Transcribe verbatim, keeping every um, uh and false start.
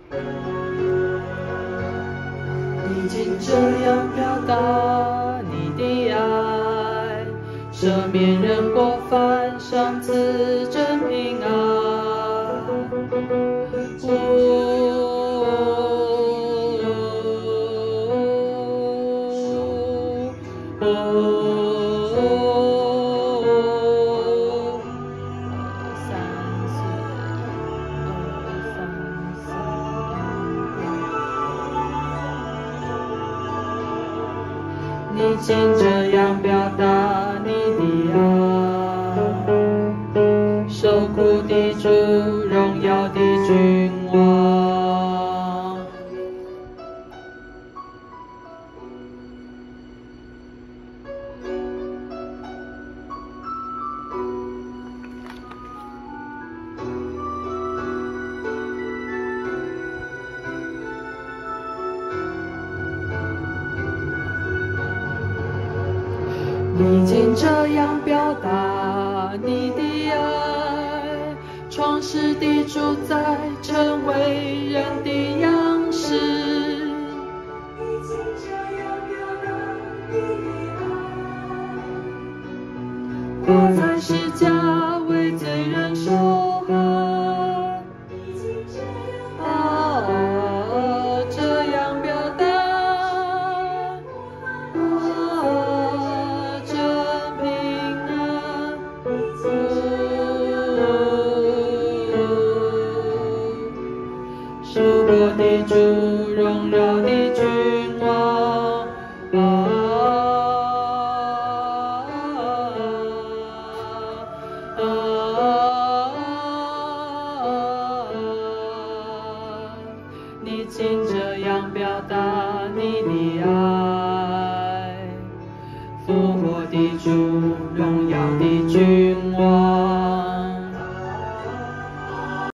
你竟这样表达你的爱，赦免人过犯，赏赐真平安。哦你竟这样表达你的爱，受苦的主，荣耀的君王。你竟这样表达你的爱，创世的主宰，成为人的样式。你竟这样表达你的爱，活在世家为罪人受害。你竟这样啊这样表达。属我的主，荣耀的君王，啊啊你竟这样表达你的爱，复活的主，荣耀的君王。